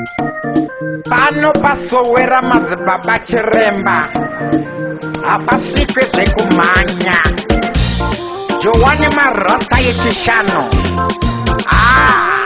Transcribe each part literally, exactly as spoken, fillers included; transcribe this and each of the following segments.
Pano pasowera madzibaba chiremba apasvikwe zvekumhanya Jowane marasta yechishanu ah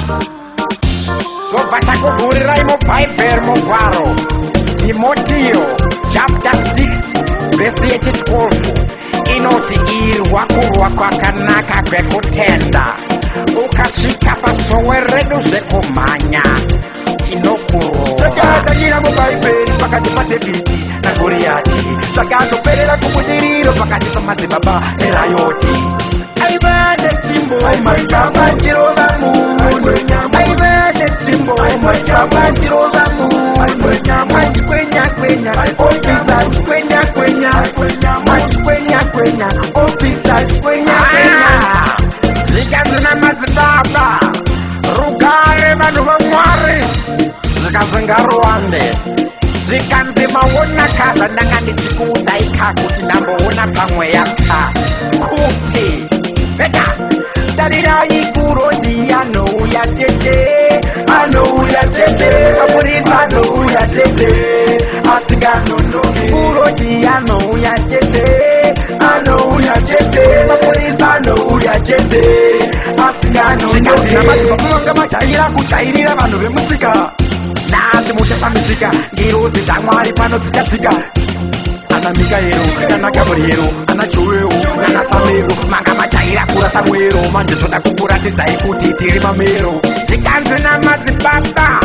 tobva takuvhurirai mubhaibheri mugwaro Timotiyo chapter six vhesi yechi-twelve inoti irwa kurwa kwakanaka kwekutenda ukasvika pasowe redu zvekumhanya tinokurova takatanyira mubhaibheri pakati paDhavhidhi naGoriati takandoperera kubudiriro pakati pamadzibaba erayoti aiva nechimbo madzibaba chirova munhu aiva nechimbo madzibaba chirova munhu machikwenya kwenya ofisa chikwenya kwenya machikwenya kwenya ofisa chikwenya kwenya zvikazina madzibaba rugare vanhu vaMwari zvikazvingaruwande zvikanzi maona kaza ndanga ndichikuudai ka kuti ndamboona pamweya ka kuti veka tarirai kurodi anouya tete anouya tete mapurisa anouya tete asinganonoki kurodi anouya tete anouya tete mapurisa anouya tete asinganonoki madzibaba majaira kujairira vanhu vemusika nasi muchashamisika ngirozi dzamwari pano dzichatsika ana Mikaero nana Gabriero ana Joeo nana Samero manga majaira kura Samuero manje toda kukuratidzai kuti tiri mamero zvikanzi namadzibaba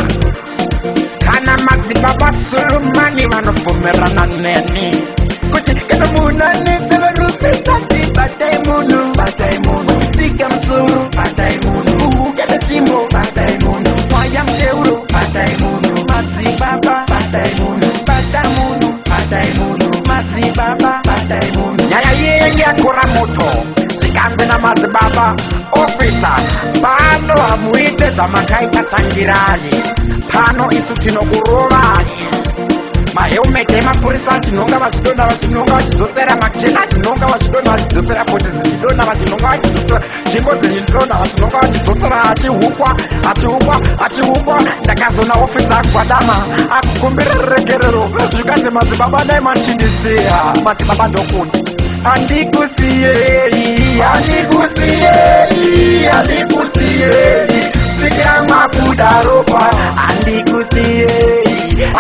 kana madzibaba Surumani vanobvumirana neni kuti kana munhu anetseverusesati batai munhu batai munhu sika musoro batai munhu uhukete chimbo batai munhu mwaya muteuro batai munhu madzibaba batai munhu bata munhu batai munhu madzibaba batai munhu nyaya yenge yakora moto zvikanzi namadzibaba ofisa pano hamuite zvamakaita tangirali pano isu tinokurovai mahelmeti emapurisa achinonga vachidonha vachinonga vachidzosera machena achinonga vachidonha vachidzosera poti dzichidonha vachinonga vachidzosera zvimbo dzichidonha vachinonga vachidzosera achihukwa achihukwa achihukwa ndakazona ofisa akugwadama akukumbira regerero zvikanzi madzibaba dai machindisiya madzibaba ndokuti andikusiyei andikusiyei andikusiyei svikira mwabuda ropa andikusiyei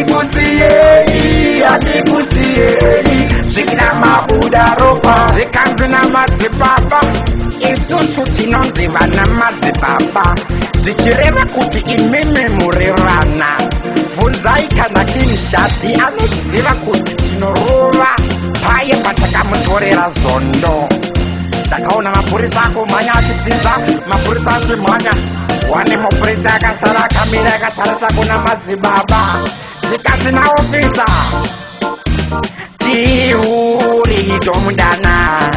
andikusiyei andikusiyei svikira mwabuda ropa zvikanzi namadzibaba isusu tinonzi vana madzibaba zvichireva kuti imimi muri vana bvunzai kana kinshati anozviziva kuti tinorova paye patakamutorera zondo ndakaona mapurisa akomhanya achidzinza mapurisa achimhanya wane mapurisa akasara akamira akatarisa kuna madzibaba zvikanzi naofisa tiuri tomudana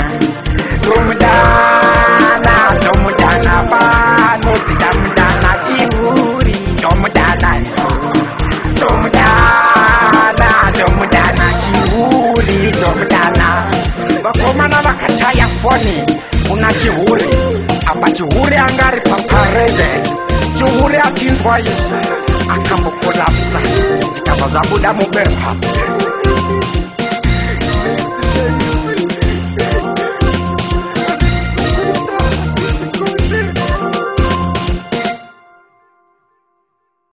tomudana tomudana pano titamudana tiuri tomudana tomudana tomudana chihuri tomudana vakomana vakachaya foni kuna chihuri apa chihuri angari paparede chihuri achinzwa izvi akambokolapsa zvikabva zvabuda muberwa